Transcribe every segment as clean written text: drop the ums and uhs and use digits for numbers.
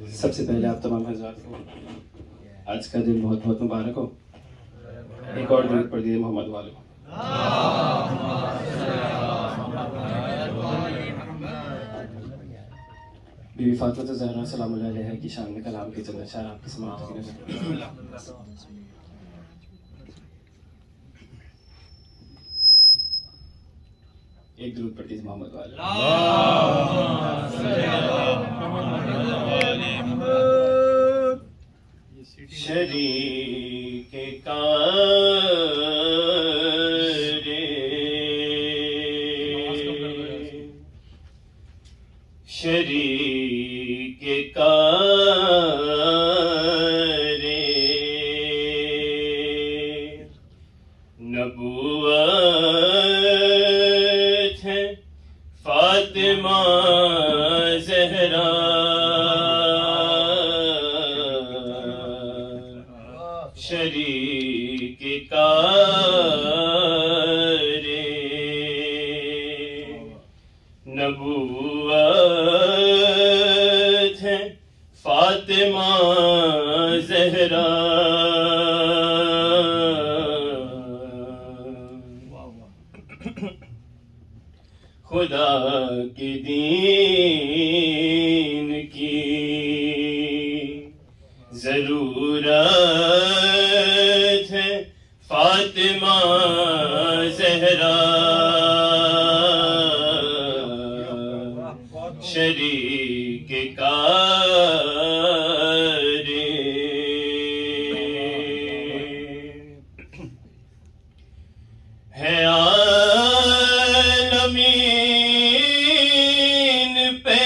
सबसे पहले आप तमाम हज़रात को आज का दिन बहुत बहुत मुबारक हो। एक और दुरूद पढ़ दीजिए मोहम्मद वाले को। बीवी फातिमा ज़हरा सलामुल्लाह अलैहा की शान में कलाम के चंद अशआर आपकी समाअत की नज़र। एक दुरूद पढ़ दीजिए मोहम्मद वाले। शरीक शरीक नबुव्वत है फातिमा ज़हरा, शरीक नबुव्वत है फातिमा ज़हरा। खुदा के दीन की ज़रूरत है फातिमा ज़हरा, शरीक है आलमीन पे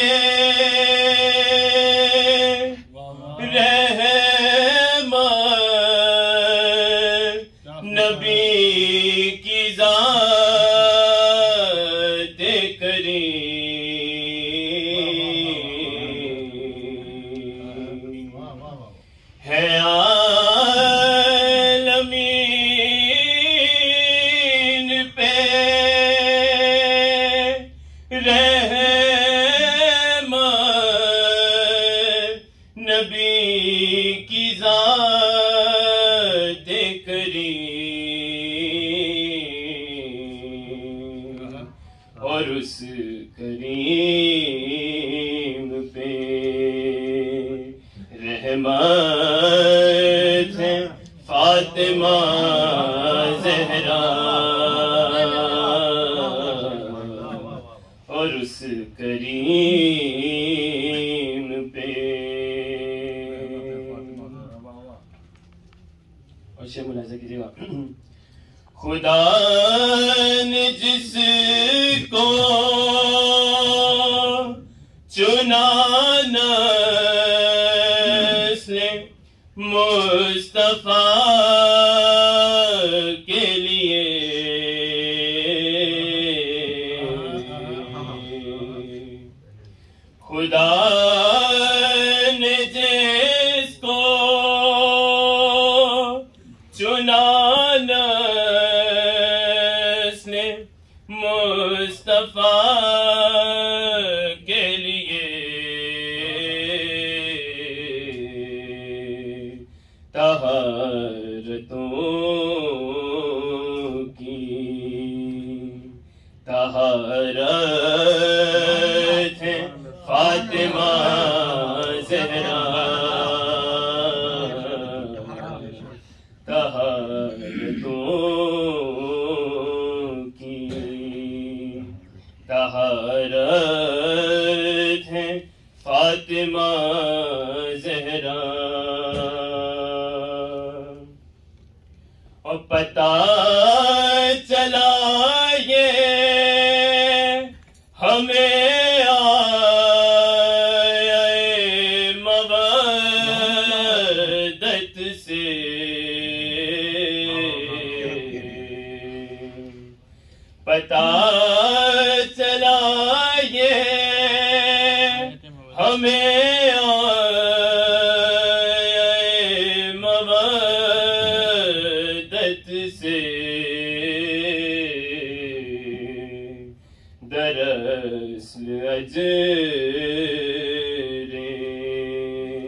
रहमत नबी की ज़ात करीम है आलमीन पे रहमत नबी की ज़ात करीम और उस करीम पे रहमत है फातिमा ज़हरा, और उस करीम पे और शेर मुलाज़ा कीजिएगा। खुदा ने जिसको चुना नस्ल मुस्तफा के लिए, खुदा ने जिसको चुना नस्ल मुस्तफा के लिए, तहारतों की तहारत है फातिमा ज़हरा, तहारतों की तहारत है फातिमा ज़हरा। और पता चला ये हमें आए मवद्दत से, पता चला ये हमें आए मवद्दत से, दरअसल अजरे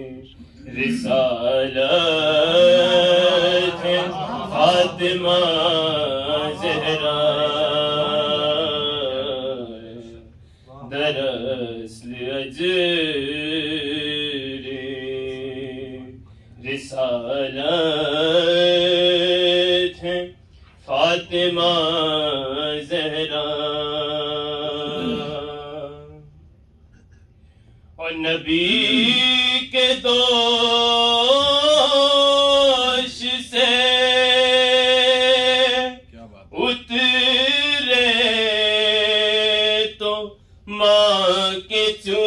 रिसालत है फातिमा ज़हरा दरअसल अजरे रिसालत है फातिमा ज़हरा और नबी के दोष से उतरे तो माँ के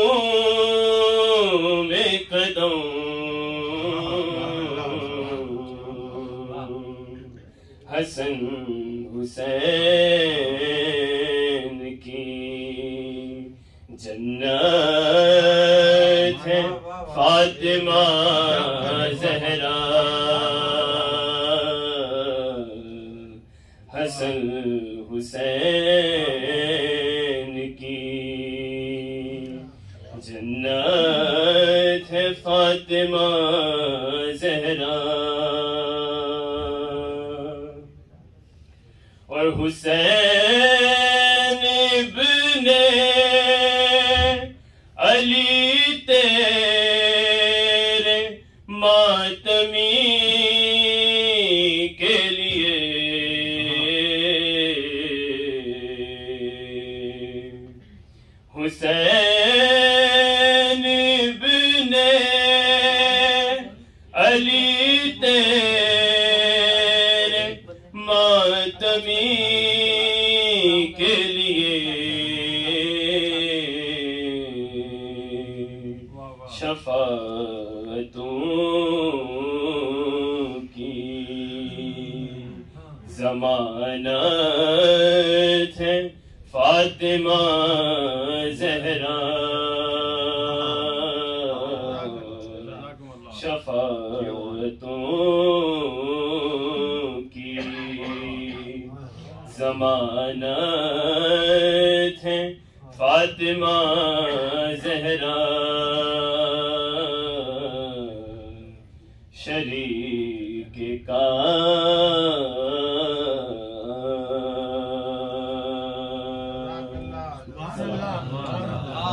चूमे कदम हसन हुसैन की जन्नत है फातिमा ज़हरा हसन हुसैन की जन्नत है फातिमा ज़हरा और हुसैन इब्ने अली तेरे मातमी के लिए हुसैन इब्ने अली तेरे मातमी के लिए शफाअतों की ज़मानत है फातिमा ज़हरा शफाअतों की ज़मानत है फातिमा ज़हरा शरीक का